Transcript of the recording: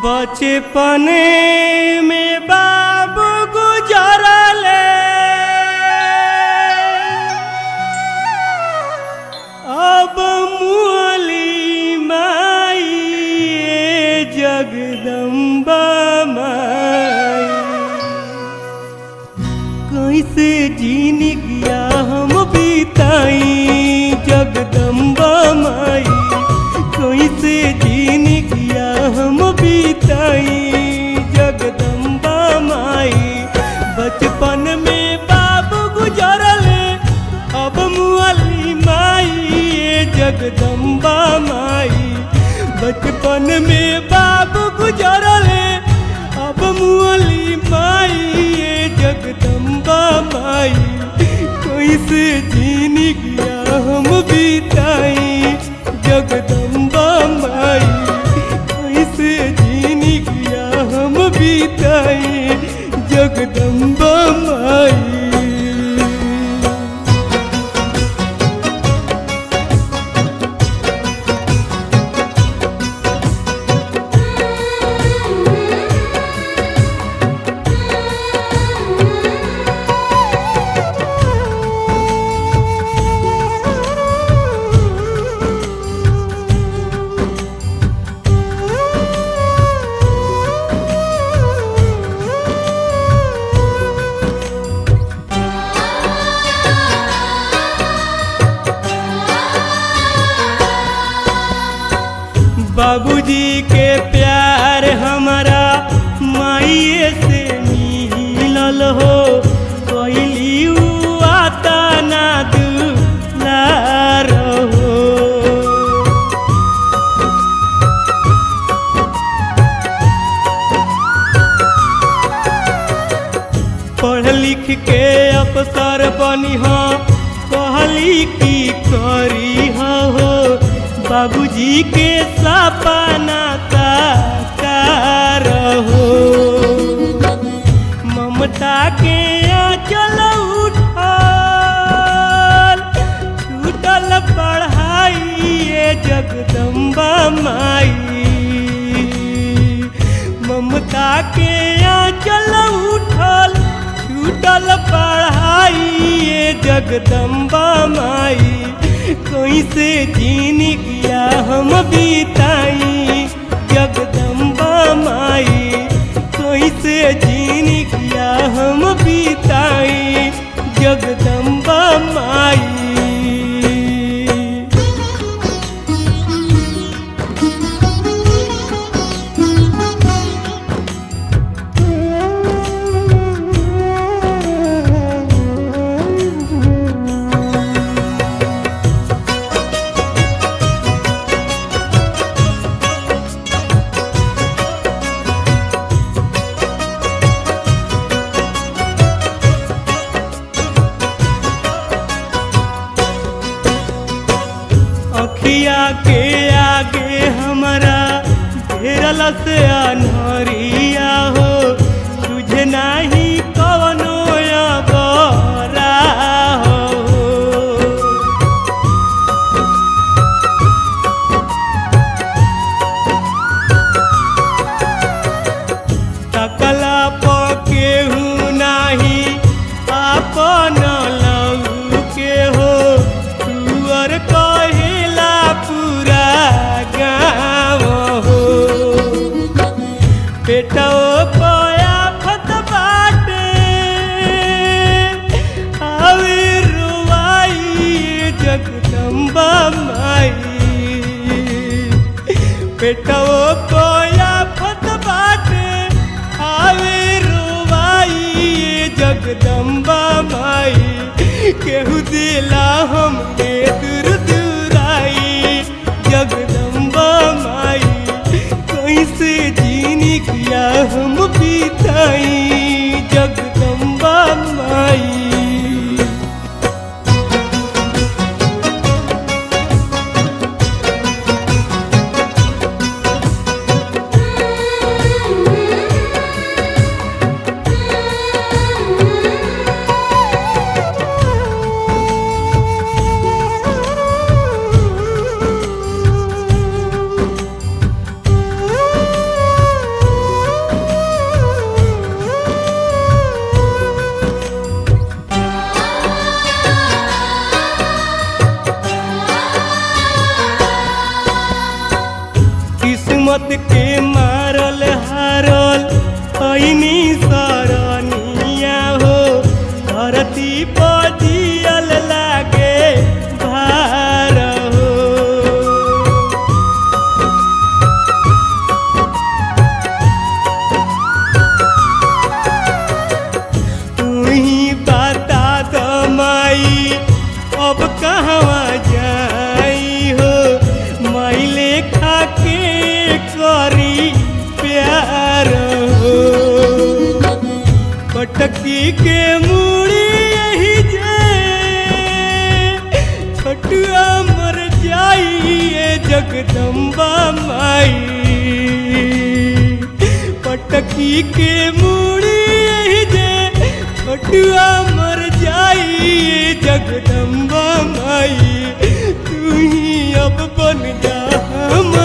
बचपन में बाबू गुजरले अब मुअली माई जगदम्बा माई कैसे जीन गया हम बीताई जगदम्बा माई कैसे जीन गया हम बीताई जगदम्बा माई बचपन में बाबू गुजरले अब मुअली माई जगदम्बा माई बचपन में बाबू गुजरले अब मुअली माई जगदम्बा माई कैसे जीन गया हम बीताई जगदम्बा माई कैसे जीन गया हम बीताई जगदम्बा माई। बाबूजी के प्यार हमारा माइए से मिलल हो कैली आता ना दुलार हो पढ़ लिख के अफसर बनी हो कहली की करी हो बाबूजी के सपना साकार हो ममता के आंचल उठल छूटल पढ़ाई जगदम्बा माई ममता के आंचल उठल छूटल पढ़ाई जगदम्बा माई कैसे जीन गया हम बीताई जगदम्बा माई कैसे जीन गया हम बीताई जगदम्बा माई। अखिया के आगे हमारा घेरल से अनहरिया हो तुझे नहीं कवनो बरा हो तकला पकेहू नहीं आपन लऊ के हो तुअर कहिला पूरा गाँव हो बेटा पया फत बाटे आवे रुवाई जगदम्बा माई बेटा पया फत बाटे आवे रुवाई जगदम्बा माई केहू दिला हमके दूर दूराई जगदम्बा माई कैसे जीन गया हम बीताई जगदम्बा माई। किस्मत के मारल हारल ऐनी सरनिया हो धरती पर जियल लागे भार हो। तुही बता दो माई अब कहवा जाई हो माई लेखा के करी प्यार हो। पटकी के मूड़ी यही जे छोटुआ मर जाइए जगदम्बा माई। पटकी के मूड़ी यही जे छोटुआ मर जाइए जगदम्बा माई। तू ही अब बन जा